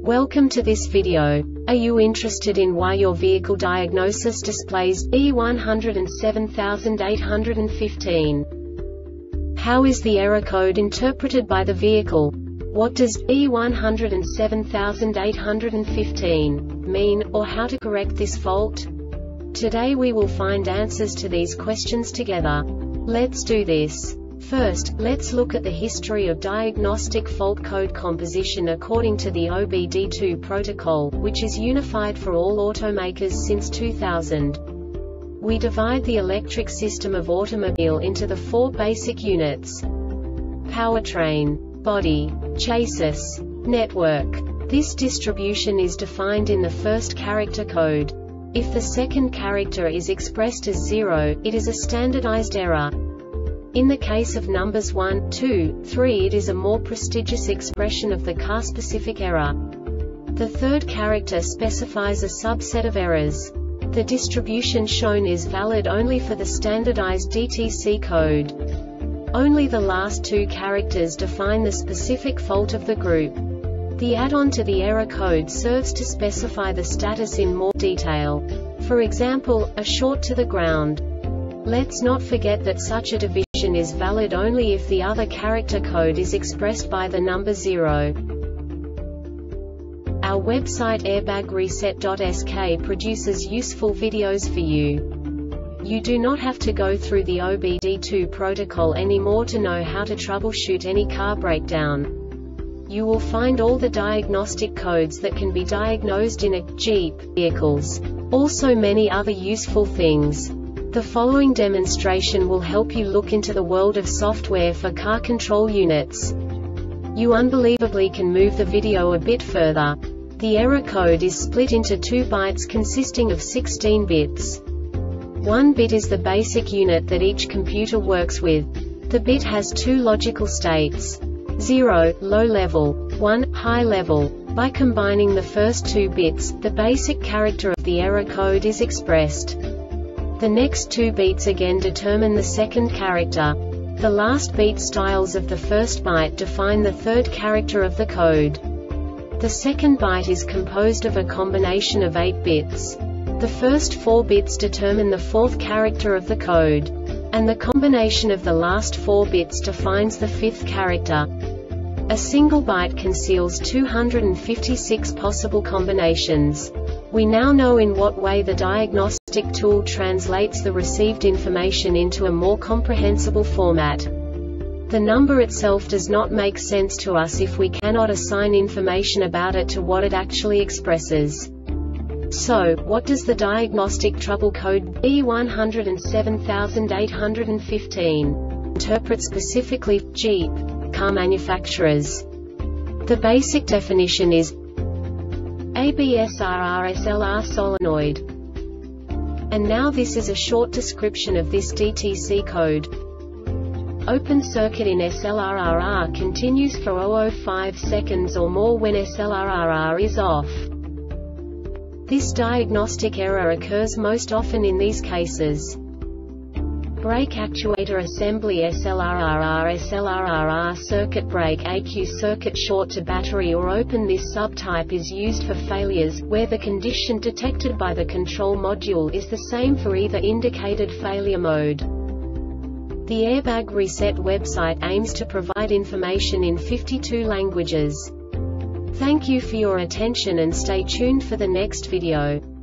Welcome to this video. Are you interested in why your vehicle diagnosis displays E107815? How is the error code interpreted by the vehicle? What does E107815 mean, or how to correct this fault? Today we will find answers to these questions together. Let's do this. First, let's look at the history of diagnostic fault code composition according to the OBD2 protocol, which is unified for all automakers since 2000. We divide the electric system of automobile into the four basic units: powertrain, body, chassis, network. This distribution is defined in the first character code. If the second character is expressed as 0, it is a standardized error. In the case of numbers 1, 2, 3, it is a more prestigious expression of the car-specific error. The third character specifies a subset of errors. The distribution shown is valid only for the standardized DTC code. Only the last two characters define the specific fault of the group. The add-on to the error code serves to specify the status in more detail. For example, a short to the ground. Let's not forget that such a division is valid only if the other character code is expressed by the number 0. Our website airbagreset.sk produces useful videos for you. You do not have to go through the OBD2 protocol anymore to know how to troubleshoot any car breakdown. You will find all the diagnostic codes that can be diagnosed in a Jeep vehicles. Also many other useful things. The following demonstration will help you look into the world of software for car control units. You unbelievably can move the video a bit further. The error code is split into 2 bytes consisting of 16 bits. 1 bit is the basic unit that each computer works with. The bit has 2 logical states: 0, low level, 1, high level. By combining the first 2 bits, the basic character of the error code is expressed. The next 2 beats again determine the second character. The last beat styles of the first byte define the third character of the code. The second byte is composed of a combination of 8 bits. The first 4 bits determine the fourth character of the code. And the combination of the last 4 bits defines the fifth character. A single byte conceals 256 possible combinations. We now know in what way the diagnostic tool translates the received information into a more comprehensible format. The number itself does not make sense to us if we cannot assign information about it to what it actually expresses. So, what does the diagnostic trouble code E107815 interpret specifically for Jeep car manufacturers? The basic definition is ABSRRSLR solenoid. And now this is a short description of this DTC code. Open circuit in SLRRR continues for 0.05 seconds or more when SLRRR is off. This diagnostic error occurs most often in these cases: brake actuator assembly SLRRR circuit brake AQ circuit short to battery or open. This subtype is used for failures, where the condition detected by the control module is the same for either indicated failure mode. The Airbag Reset website aims to provide information in 52 languages. Thank you for your attention and stay tuned for the next video.